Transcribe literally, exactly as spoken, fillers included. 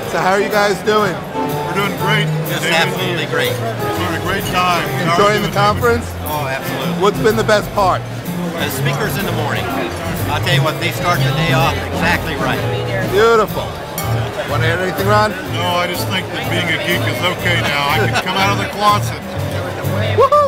So how are you guys doing? We're doing great. Just absolutely great. We're having a great time. Enjoying the conference? Oh, absolutely. What's been the best part? The speakers in the morning. I'll tell you what, they start the day off exactly right. Beautiful. Want to add anything, Ron? No, I just think that being a geek is okay now. I can come out of the closet. Woohoo!